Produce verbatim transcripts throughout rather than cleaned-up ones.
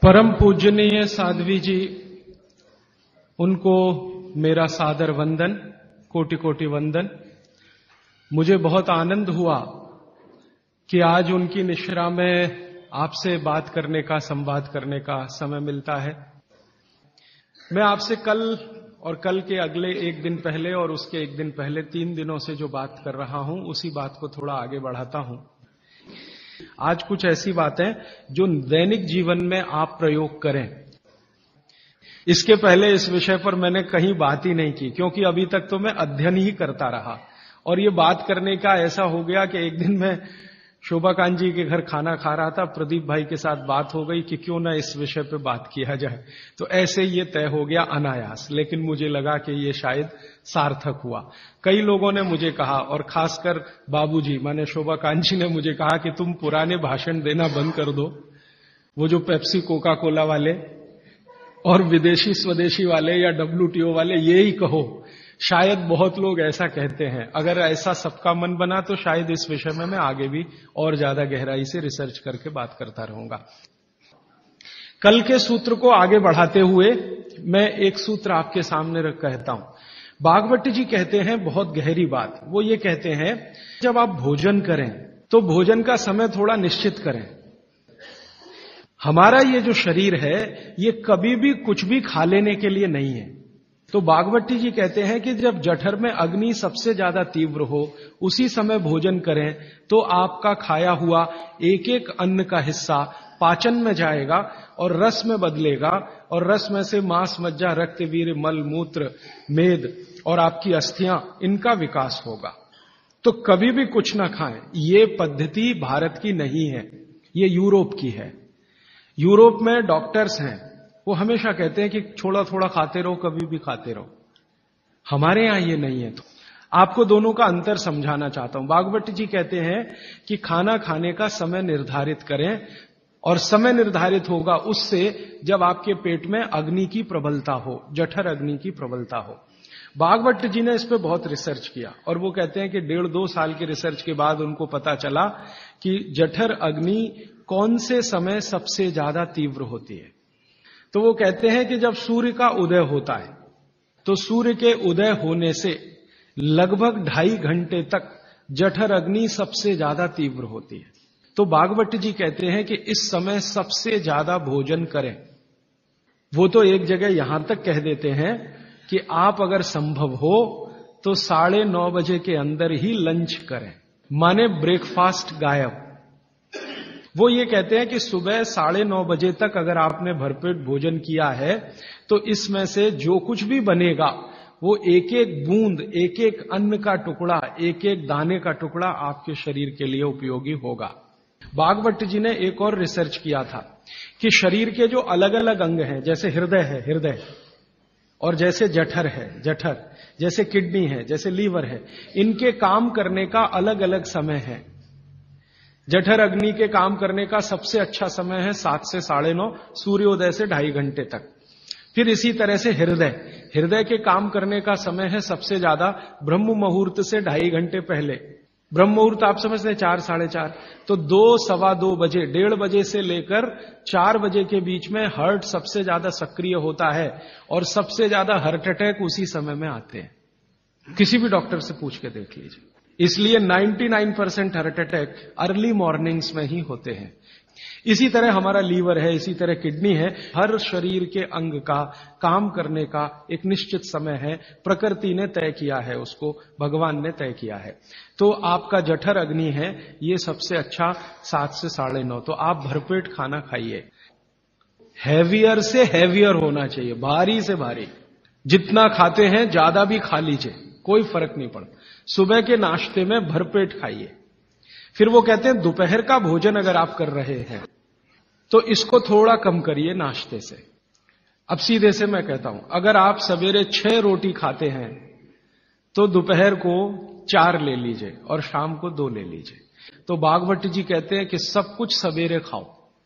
परम पूजनीय साध्वी जी, उनको मेरा सादर वंदन, कोटि कोटि वंदन। मुझे बहुत आनंद हुआ कि आज उनकी निश्रा में आपसे बात करने का, संवाद करने का समय मिलता है। मैं आपसे कल और कल के अगले एक दिन पहले और उसके एक दिन पहले तीन दिनों से जो बात कर रहा हूं, उसी बात को थोड़ा आगे बढ़ाता हूं। आज कुछ ऐसी बातें जो दैनिक जीवन में आप प्रयोग करें। इसके पहले इस विषय पर मैंने कहीं बात ही नहीं की, क्योंकि अभी तक तो मैं अध्ययन ही करता रहा और ये बात करने का ऐसा हो गया कि एक दिन मैं शोभाकांत जी के घर खाना खा रहा था, प्रदीप भाई के साथ बात हो गई कि क्यों ना इस विषय पे बात किया जाए, तो ऐसे ये तय हो गया अनायास। लेकिन मुझे लगा कि ये शायद सार्थक हुआ। कई लोगों ने मुझे कहा, और खासकर बाबूजी माने शोभाकांत जी ने मुझे कहा कि तुम पुराने भाषण देना बंद कर दो, वो जो पेप्सी कोका कोला वाले और विदेशी स्वदेशी वाले या डब्ल्यूटीओ वाले ये ही कहो। शायद बहुत लोग ऐसा कहते हैं। अगर ऐसा सबका मन बना तो शायद इस विषय में मैं आगे भी और ज्यादा गहराई से रिसर्च करके बात करता रहूंगा। कल के सूत्र को आगे बढ़ाते हुए मैं एक सूत्र आपके सामने रख कहता हूं। भागवत जी कहते हैं बहुत गहरी बात। वो ये कहते हैं, जब आप भोजन करें तो भोजन का समय थोड़ा निश्चित करें। हमारा ये जो शरीर है ये कभी भी कुछ भी खा लेने के लिए नहीं है। तो भागवत जी कहते हैं कि जब जठर में अग्नि सबसे ज्यादा तीव्र हो, उसी समय भोजन करें तो आपका खाया हुआ एक एक अन्न का हिस्सा पाचन में जाएगा और रस में बदलेगा, और रस में से मांस, मज्जा, रक्त, वीर्य, मल, मूत्र, मेद और आपकी अस्थियां, इनका विकास होगा। तो कभी भी कुछ ना खाएं। ये पद्धति भारत की नहीं है, ये यूरोप की है। यूरोप में डॉक्टर्स हैं, वो हमेशा कहते हैं कि थोड़ा थोड़ा खाते रहो, कभी भी खाते रहो। हमारे यहां ये नहीं है। तो आपको दोनों का अंतर समझाना चाहता हूं। भागवत जी कहते हैं कि खाना खाने का समय निर्धारित करें, और समय निर्धारित होगा उससे जब आपके पेट में अग्नि की प्रबलता हो, जठर अग्नि की प्रबलता हो। भागवत जी ने इस पे बहुत रिसर्च किया और वो कहते हैं कि डेढ़ दो साल की रिसर्च के बाद उनको पता चला कि जठर अग्नि कौन से समय सबसे ज्यादा तीव्र होती है। तो वो कहते हैं कि जब सूर्य का उदय होता है तो सूर्य के उदय होने से लगभग ढाई घंटे तक जठर अग्नि सबसे ज्यादा तीव्र होती है। तो भागवत जी कहते हैं कि इस समय सबसे ज्यादा भोजन करें। वो तो एक जगह यहां तक कह देते हैं कि आप अगर संभव हो तो साढ़े नौ बजे के अंदर ही लंच करें, माने ब्रेकफास्ट गायब। वो ये कहते हैं कि सुबह साढ़े नौ बजे तक अगर आपने भरपेट भोजन किया है तो इसमें से जो कुछ भी बनेगा वो एक एक बूंद, एक एक अन्न का टुकड़ा, एक एक दाने का टुकड़ा आपके शरीर के लिए उपयोगी होगा। भागवत जी ने एक और रिसर्च किया था कि शरीर के जो अलग अलग अंग हैं, जैसे हृदय है हृदय, और जैसे जठर है जठर, जैसे किडनी है, जैसे लीवर है, इनके काम करने का अलग अलग समय है। जठर अग्नि के काम करने का सबसे अच्छा समय है सात से साढ़े नौ, सूर्योदय से ढाई घंटे तक। फिर इसी तरह से हृदय हृदय के काम करने का समय है सबसे ज्यादा ब्रह्म मुहूर्त से ढाई घंटे पहले। ब्रह्म मुहूर्त आप समझते हैं चार साढ़े चार, तो दो सवा दो बजे, डेढ़ बजे से लेकर चार बजे के बीच में हार्ट सबसे ज्यादा सक्रिय होता है और सबसे ज्यादा हार्ट अटैक उसी समय में आते हैं। किसी भी डॉक्टर से पूछ के देख लीजिए। इसलिए निन्यानवे percent heart attack early mornings में ही होते हैं। इसी तरह हमारा लीवर है, इसी तरह किडनी है। हर शरीर के अंग का काम करने का एक निश्चित समय है, प्रकृति ने तय किया है, उसको भगवान ने तय किया है। तो आपका जठर अग्नि है, ये सबसे अच्छा सात से साढ़े नौ। तो आप भरपेट खाना खाइए। हैवियर से हैवियर होना चाहिए, भारी से भारी। जितना खाते हैं ज्यादा भी खा लीजिए, कोई फर्क नहीं पड़ता। सुबह के नाश्ते में भरपेट खाइए। फिर वो कहते हैं दोपहर का भोजन अगर आप कर रहे हैं तो इसको थोड़ा कम करिए नाश्ते से। अब सीधे से मैं कहता हूं, अगर आप सवेरे छह रोटी खाते हैं तो दोपहर को चार ले लीजिए और शाम को दो ले लीजिए। तो भागवत जी कहते हैं कि सब कुछ सवेरे खाओ।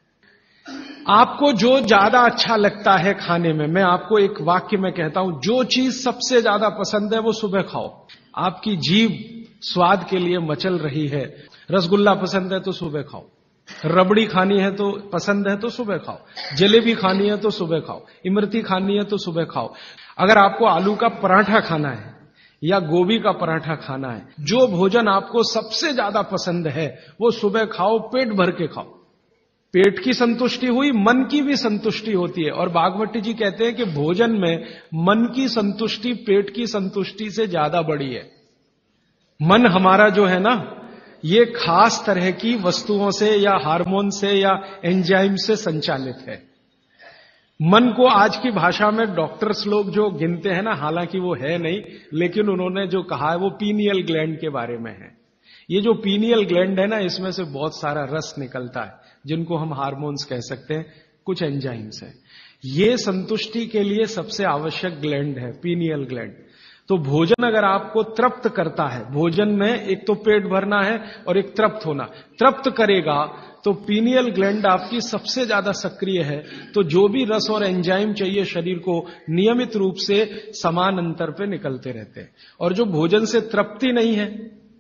आपको जो ज्यादा अच्छा लगता है खाने में, मैं आपको एक वाक्य में कहता हूं, जो चीज सबसे ज्यादा पसंद है वो सुबह खाओ। आपकी जीभ स्वाद के लिए मचल रही है, रसगुल्ला पसंद है तो सुबह खाओ। रबड़ी खानी है तो पसंद है तो सुबह खाओ, जलेबी खानी है तो सुबह खाओ, इमरती खानी है तो सुबह खाओ। अगर आपको आलू का पराठा खाना है या गोभी का पराठा खाना है, जो भोजन आपको सबसे ज्यादा पसंद है वो सुबह खाओ, पेट भर के खाओ। पेट की संतुष्टि हुई, मन की भी संतुष्टि होती है। और भागवती जी कहते हैं कि भोजन में मन की संतुष्टि पेट की संतुष्टि से ज्यादा बड़ी है। मन हमारा जो है ना, ये खास तरह की वस्तुओं से या हार्मोन से या एंजाइम से संचालित है। मन को आज की भाषा में डॉक्टर्स लोग जो गिनते हैं ना, हालांकि वो है नहीं, लेकिन उन्होंने जो कहा है वो पीनियल ग्लैंड के बारे में है। ये जो पीनियल ग्लैंड है ना, इसमें से बहुत सारा रस निकलता है, जिनको हम हार्मोन्स कह सकते हैं, कुछ एंजाइम्स है। ये संतुष्टि के लिए सबसे आवश्यक ग्लैंड है पीनियल ग्लैंड। तो भोजन अगर आपको तृप्त करता है, भोजन में एक तो पेट भरना है और एक तृप्त होना, तृप्त करेगा तो पीनियल ग्लैंड आपकी सबसे ज्यादा सक्रिय है। तो जो भी रस और एंजाइम चाहिए शरीर को, नियमित रूप से समान अंतर पे निकलते रहते हैं। और जो भोजन से तृप्ति नहीं है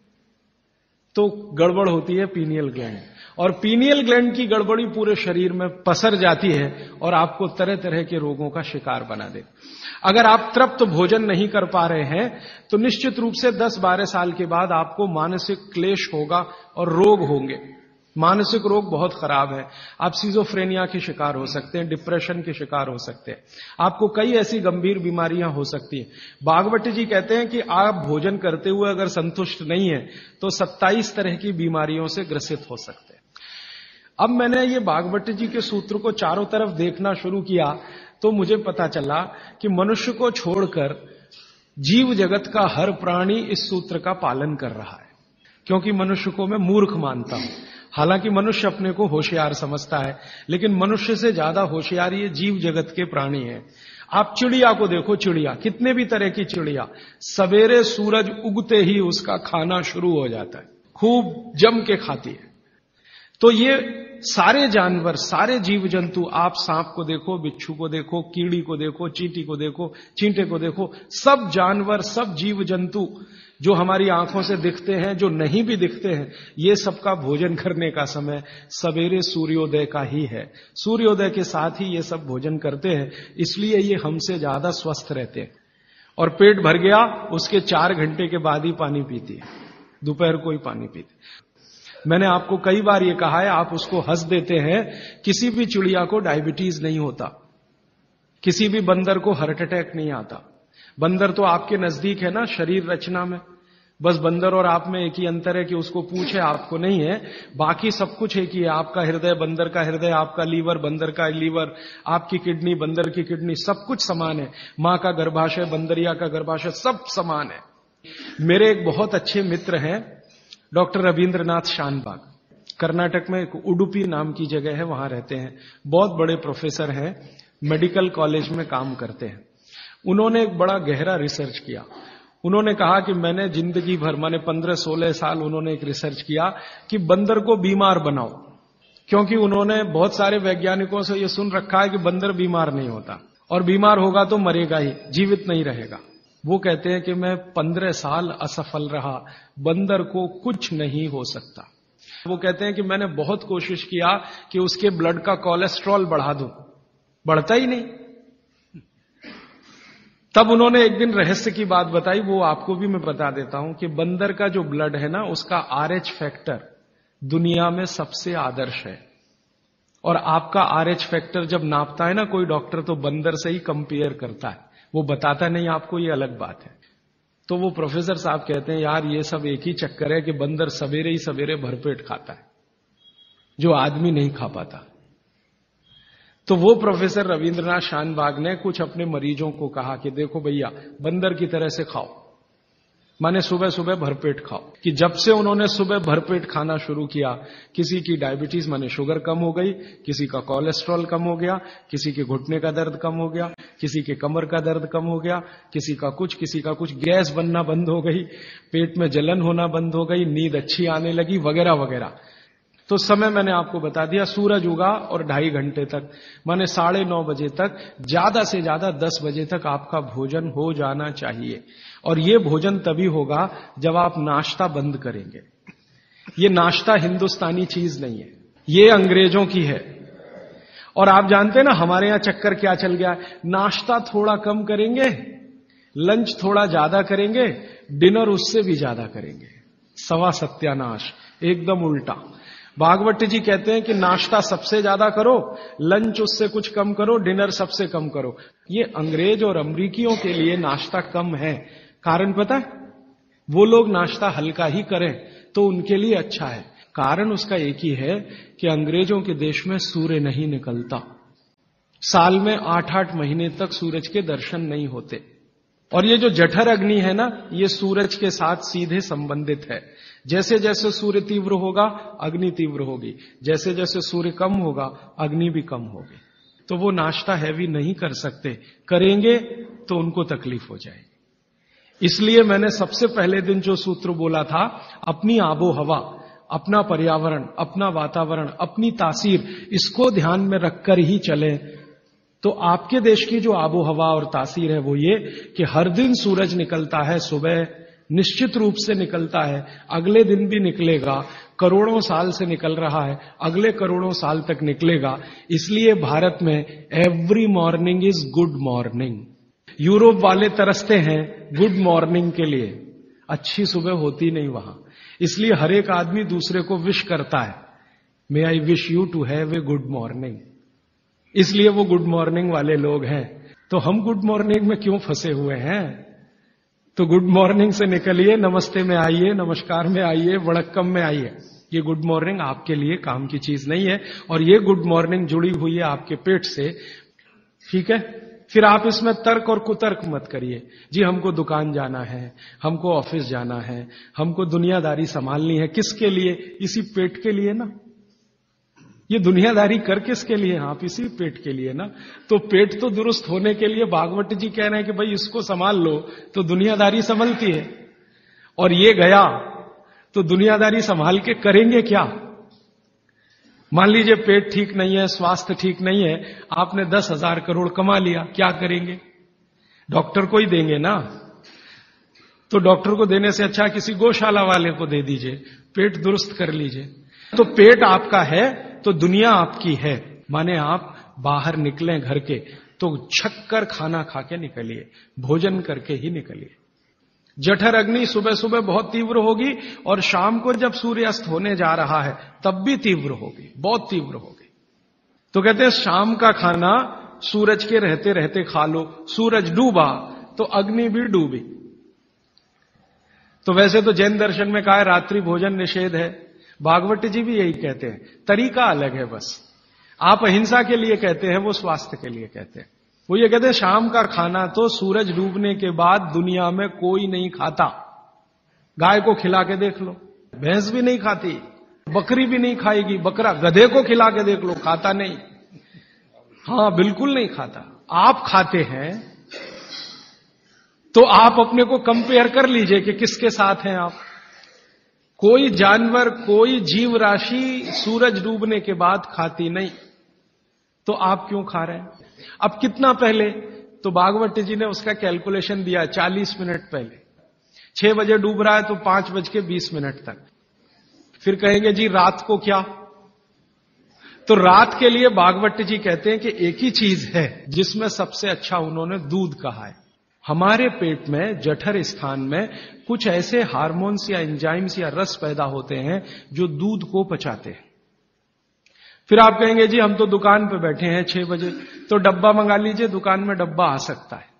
तो गड़बड़ होती है पीनियल ग्लैंड, और पीनियल ग्लैंड की गड़बड़ी पूरे शरीर में पसर जाती है और आपको तरह तरह के रोगों का शिकार बना दे। अगर आप तृप्त भोजन नहीं कर पा रहे हैं तो निश्चित रूप से दस बारह साल के बाद आपको मानसिक क्लेश होगा और रोग होंगे। मानसिक रोग बहुत खराब है। आप सिजोफ्रेनिया के शिकार हो सकते हैं, डिप्रेशन के शिकार हो सकते हैं, आपको कई ऐसी गंभीर बीमारियां हो सकती हैं। भागवती जी कहते हैं कि आप भोजन करते हुए अगर संतुष्ट नहीं है तो सत्ताईस तरह की बीमारियों से ग्रसित हो सकते हैं। अब मैंने ये भागवती जी के सूत्र को चारों तरफ देखना शुरू किया तो मुझे पता चला कि मनुष्य को छोड़कर जीव जगत का हर प्राणी इस सूत्र का पालन कर रहा है। क्योंकि मनुष्य को मैं मूर्ख मानता हूं, हालांकि मनुष्य अपने को होशियार समझता है, लेकिन मनुष्य से ज्यादा होशियार ये जीव जगत के प्राणी हैं। आप चिड़िया को देखो, चिड़िया कितने भी तरह की चिड़िया, सवेरे सूरज उगते ही उसका खाना शुरू हो जाता है, खूब जम के खाती है। तो ये सारे जानवर, सारे जीव जंतु, आप सांप को देखो, बिच्छू को देखो, कीड़ी को देखो, चींटी को देखो, चींटे को देखो, सब जानवर, सब जीव जंतु जो हमारी आंखों से दिखते हैं, जो नहीं भी दिखते हैं, ये सबका भोजन करने का समय सवेरे सूर्योदय का ही है। सूर्योदय के साथ ही ये सब भोजन करते हैं, इसलिए ये हमसे ज्यादा स्वस्थ रहते हैं। और पेट भर गया उसके चार घंटे के बाद ही पानी पीती है, दोपहर को ही पानी पीती। मैंने आपको कई बार ये कहा है, आप उसको हंस देते हैं, किसी भी चिड़िया को डायबिटीज नहीं होता, किसी भी बंदर को हार्ट अटैक नहीं आता। बंदर तो आपके नजदीक है ना शरीर रचना में, बस बंदर और आप में एक ही अंतर है कि उसको पूछ है, आपको नहीं है। बाकी सब कुछ एक ही है। आपका हृदय बंदर का हृदय, आपका लीवर बंदर का लीवर, आपकी किडनी बंदर की किडनी, सब कुछ समान है। मां का गर्भाशय, बंदरिया का गर्भाशय, सब समान है। मेरे एक बहुत अच्छे मित्र हैं डॉक्टर रविंद्रनाथ शानबाग, कर्नाटक में एक उडुपी नाम की जगह है, वहां रहते हैं। बहुत बड़े प्रोफेसर हैं, मेडिकल कॉलेज में काम करते हैं। उन्होंने एक बड़ा गहरा रिसर्च किया। उन्होंने कहा कि मैंने जिंदगी भर, माने पंद्रह सोलह साल उन्होंने एक रिसर्च किया कि बंदर को बीमार बनाओ, क्योंकि उन्होंने बहुत सारे वैज्ञानिकों से यह सुन रखा है कि बंदर बीमार नहीं होता, और बीमार होगा तो मरेगा ही, जीवित नहीं रहेगा। वो कहते हैं कि मैं पंद्रह साल असफल रहा, बंदर को कुछ नहीं हो सकता। वो कहते हैं कि मैंने बहुत कोशिश किया कि उसके ब्लड का कोलेस्ट्रॉल बढ़ा दूं, बढ़ता ही नहीं। तब उन्होंने एक दिन रहस्य की बात बताई, वो आपको भी मैं बता देता हूं कि बंदर का जो ब्लड है ना, उसका आरएच फैक्टर दुनिया में सबसे आदर्श है। और आपका आरएच फैक्टर जब नापता है ना कोई डॉक्टर, तो बंदर से ही कंपेयर करता है, वो बताता नहीं आपको, ये अलग बात है। तो वो प्रोफेसर साहब कहते हैं, यार ये सब एक ही चक्कर है कि बंदर सवेरे ही सवेरे भरपेट खाता है, जो आदमी नहीं खा पाता। तो वो प्रोफेसर रविंद्रनाथ शानबाग ने कुछ अपने मरीजों को कहा कि देखो भैया, बंदर की तरह से खाओ, माने सुबह सुबह भरपेट खाओ। कि जब से उन्होंने सुबह भरपेट खाना शुरू किया, किसी की डायबिटीज माने शुगर कम हो गई, किसी का कोलेस्ट्रॉल कम हो गया, किसी के घुटने का दर्द कम हो गया, किसी के कमर का दर्द कम हो गया, किसी का कुछ किसी का कुछ, गैस बनना बंद हो गई, पेट में जलन होना बंद हो गई, नींद अच्छी आने लगी, वगैरह वगैरह। तो समय मैंने आपको बता दिया, सूरज उगा और ढाई घंटे तक, माने साढ़े नौ बजे तक, ज्यादा से ज्यादा दस बजे तक आपका भोजन हो जाना चाहिए। और ये भोजन तभी होगा जब आप नाश्ता बंद करेंगे। ये नाश्ता हिंदुस्तानी चीज नहीं है। ये अंग्रेजों की है। और आप जानते हैं ना हमारे यहां चक्कर क्या चल गया, नाश्ता थोड़ा कम करेंगे, लंच थोड़ा ज्यादा करेंगे, डिनर उससे भी ज्यादा करेंगे। सवा सत्यानाश, एकदम उल्टा। भागवत जी कहते हैं कि नाश्ता सबसे ज्यादा करो, लंच उससे कुछ कम करो, डिनर सबसे कम करो। ये अंग्रेज और अमरीकियों के लिए नाश्ता कम है। कारण पता है? वो लोग नाश्ता हल्का ही करें तो उनके लिए अच्छा है। कारण उसका एक ही है कि अंग्रेजों के देश में सूर्य नहीं निकलता, साल में आठ आठ महीने तक सूरज के दर्शन नहीं होते। और ये जो जठर अग्नि है ना, ये सूरज के साथ सीधे संबंधित है। जैसे जैसे सूर्य तीव्र होगा अग्नि तीव्र होगी, जैसे जैसे सूर्य कम होगा अग्नि भी कम होगी। तो वो नाश्ता हैवी नहीं कर सकते, करेंगे तो उनको तकलीफ हो जाएगी। इसलिए मैंने सबसे पहले दिन जो सूत्र बोला था, अपनी आबो हवा, अपना पर्यावरण, अपना वातावरण, अपनी तासीर, इसको ध्यान में रखकर ही चलें। तो आपके देश की जो आबो हवा और तासीर है वो ये कि हर दिन सूरज निकलता है, सुबह निश्चित रूप से निकलता है, अगले दिन भी निकलेगा, करोड़ों साल से निकल रहा है, अगले करोड़ों साल तक निकलेगा। इसलिए भारत में every morning is good morning. Europe वाले तरसते हैं गुड मॉर्निंग के लिए, अच्छी सुबह होती नहीं वहां। इसलिए हर एक आदमी दूसरे को विश करता है, may I wish you to have a good morning. इसलिए वो गुड मॉर्निंग वाले लोग हैं। तो हम गुड मॉर्निंग में क्यों फंसे हुए हैं? तो गुड मॉर्निंग से निकलिए, नमस्ते में आइए, नमस्कार में आइए, वड़क्कम में आइए। ये गुड मॉर्निंग आपके लिए काम की चीज नहीं है। और ये गुड मॉर्निंग जुड़ी हुई है आपके पेट से, ठीक है? फिर आप इसमें तर्क और कुतर्क मत करिए। जी हमको दुकान जाना है, हमको ऑफिस जाना है, हमको दुनियादारी संभालनी है। किसके लिए? इसी पेट के लिए ना। ये दुनियादारी कर किसके लिए? आप इसी पेट के लिए ना। तो पेट तो दुरुस्त होने के लिए भागवत जी कह रहे हैं कि भाई इसको संभाल लो तो दुनियादारी संभलती है। और ये गया तो दुनियादारी संभाल के करेंगे क्या? मान लीजिए पेट ठीक नहीं है, स्वास्थ्य ठीक नहीं है, आपने दस हजार करोड़ कमा लिया, क्या करेंगे? डॉक्टर को ही देंगे ना। तो डॉक्टर को देने से अच्छा किसी गौशाला वाले को दे दीजिए, पेट दुरुस्त कर लीजिए। तो पेट आपका है तो दुनिया आपकी है। माने आप बाहर निकलें घर के तो छक कर खाना खा के निकलिए, भोजन करके ही निकलिए। जठर अग्नि सुबह सुबह बहुत तीव्र होगी और शाम को जब सूर्यास्त होने जा रहा है तब भी तीव्र होगी, बहुत तीव्र होगी। तो कहते हैं शाम का खाना सूरज के रहते रहते खा लो। सूरज डूबा तो अग्नि भी डूबी। तो वैसे तो जैन दर्शन में कहा है रात्रि भोजन निषेध है, भागवत जी भी यही कहते हैं, तरीका अलग है बस। आप अहिंसा के लिए कहते हैं, वो स्वास्थ्य के लिए कहते हैं। वो ये कहते हैं शाम का खाना तो सूरज डूबने के बाद दुनिया में कोई नहीं खाता। गाय को खिला के देख लो, भैंस भी नहीं खाती, बकरी भी नहीं खाएगी, बकरा गधे को खिला के देख लो, खाता नहीं। हां बिल्कुल नहीं खाता। आप खाते हैं तो आप अपने को कंपेयर कर लीजिए कि किसके साथ हैं आप। कोई जानवर, कोई जीव राशि सूरज डूबने के बाद खाती नहीं, तो आप क्यों खा रहे हैं? अब कितना पहले? तो भागवत जी ने उसका कैलकुलेशन दिया, चालीस मिनट पहले। छह बजे डूब रहा है तो पांच बज के बीस मिनट तक। फिर कहेंगे जी रात को क्या? तो रात के लिए भागवत जी कहते हैं कि एक ही चीज है जिसमें सबसे अच्छा उन्होंने दूध कहा है। हमारे पेट में जठर स्थान में कुछ ऐसे हार्मोन्स या एंजाइम्स या रस पैदा होते हैं जो दूध को पचाते हैं। फिर आप कहेंगे जी हम तो दुकान पे बैठे हैं छह बजे, तो डब्बा मंगा लीजिए, दुकान में डब्बा आ सकता है।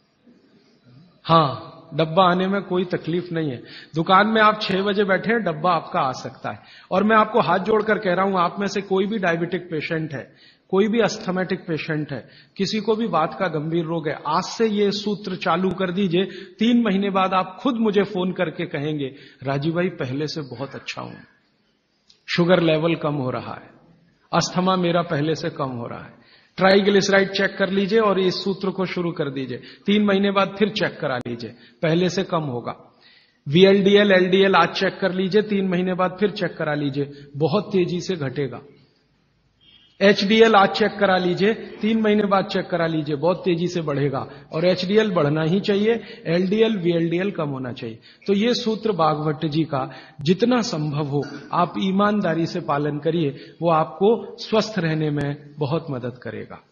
हां, डब्बा आने में कोई तकलीफ नहीं है। दुकान में आप छह बजे बैठे हैं, डब्बा आपका आ सकता है। और मैं आपको हाथ जोड़कर कह रहा हूं, आप में से कोई भी डायबिटिक पेशेंट है, कोई भी अस्थमेटिक पेशेंट है, किसी को भी वात का गंभीर रोग है, आज से ये सूत्र चालू कर दीजिए। तीन महीने बाद आप खुद मुझे फोन करके कहेंगे राजीव भाई पहले से बहुत अच्छा हूं, शुगर लेवल कम हो रहा है, अस्थमा मेरा पहले से कम हो रहा है। ट्राइग्लिसराइड चेक कर लीजिए और इस सूत्र को शुरू कर दीजिए। तीन महीने बाद फिर चेक करा लीजिए, पहले से कम होगा। वीएलडीएल, एलडीएल आज चेक कर लीजिए, तीन महीने बाद फिर चेक करा लीजिए, बहुत तेजी से घटेगा। एचडीएल आज चेक करा लीजिए, तीन महीने बाद चेक करा लीजिए, बहुत तेजी से बढ़ेगा और एचडीएल बढ़ना ही चाहिए, एलडीएल वीएलडीएल कम होना चाहिए। तो ये सूत्र भागवत जी का जितना संभव हो आप ईमानदारी से पालन करिए, वो आपको स्वस्थ रहने में बहुत मदद करेगा।